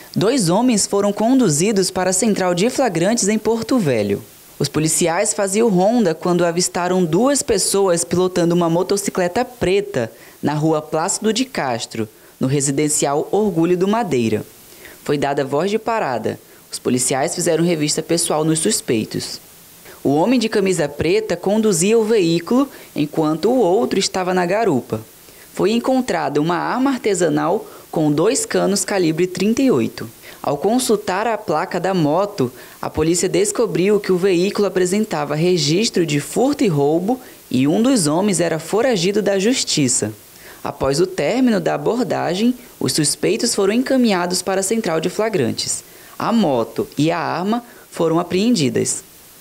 2 homens foram conduzidos para a central de flagrantes em Porto Velho. Os policiais faziam ronda quando avistaram 2 pessoas pilotando uma motocicleta preta na rua Plácido de Castro, no residencial Orgulho do Madeira. Foi dada voz de parada. Os policiais fizeram revista pessoal nos suspeitos. O homem de camisa preta conduzia o veículo enquanto o outro estava na garupa. Foi encontrada uma arma artesanal com 2 canos calibre 38. Ao consultar a placa da moto, a polícia descobriu que o veículo apresentava registro de furto e roubo e um dos homens era foragido da justiça. Após o término da abordagem, os suspeitos foram encaminhados para a central de flagrantes. A moto e a arma foram apreendidas.